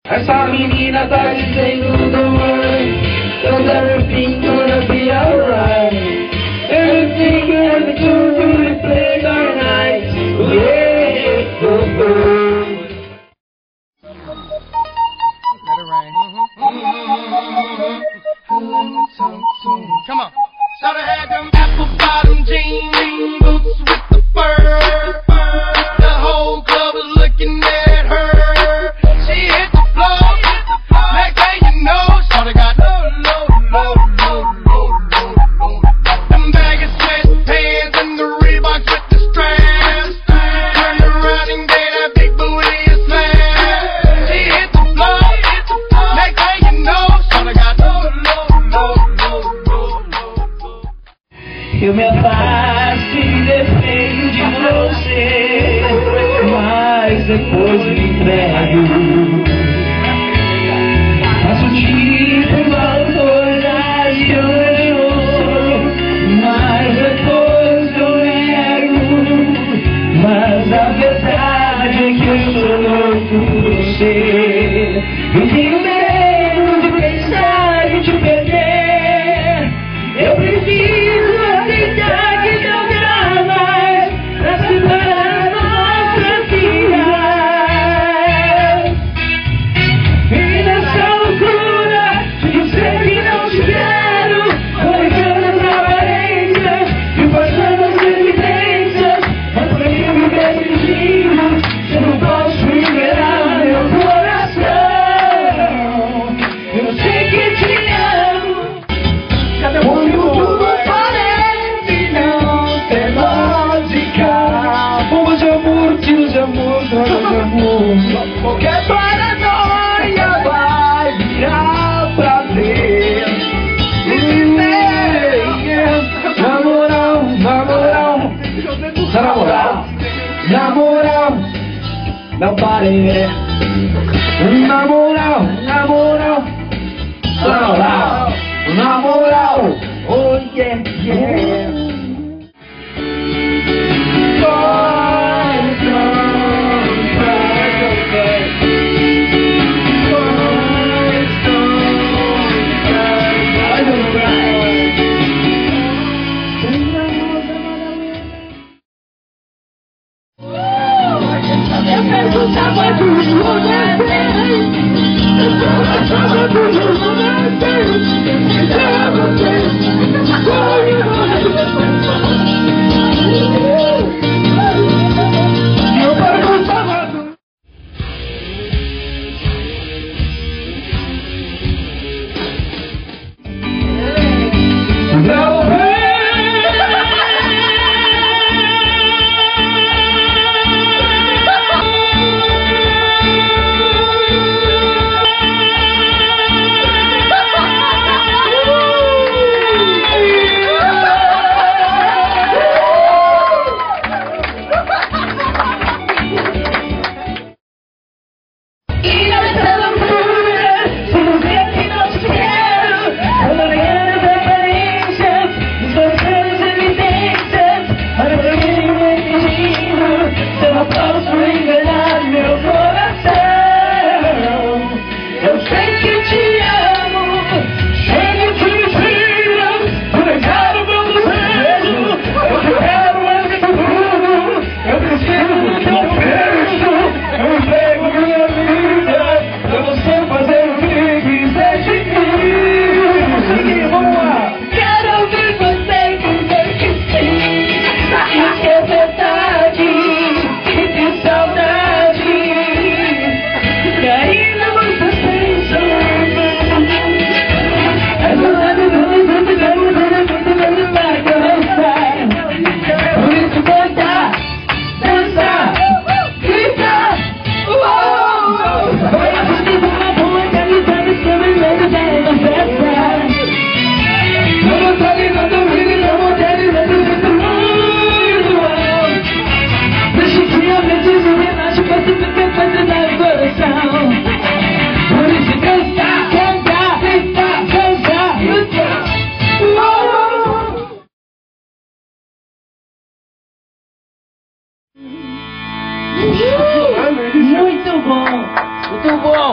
Essa menina tá dizendo don't worry, cause everything gonna be alright. Everything gonna do we play our night. Yeah, Let it rain. Come on. Shoulda had them apple bottom jean boots with the fur. The whole club was looking at her. She hit the floor. Next thing you know, shoulda got low. Them baggy sweatpants and the Reeboks with the straps. Turned around and gave that big booty a slam. She hit the floor. Next thing you know, shoulda got low. Eu me afasto e dependo de você, mas depois me entrego. Faço tipo coisas que eu não sou, mas depois eu nego. Mas a verdade é que eu sou louco por você. Eu tenho medo de pensar em te perder. Eu preciso aceitar que não dá mais pra separar nossas vidas. E nessa loucura de dizer que não te quero, vou deixando as aparências e passando as evidências. Mas pra mim me fingindo, eu não posso liberar meu coração. Eu sei que te amo. Cadê o mundo? Parece não ter lógica. Bombas de amor, tiros de amor, drogas de amor. Qualquer paranoia vai virar prazer. Na moral, não pare. Na moral, oh yeah. Eu perguntava do lugar Muito bom.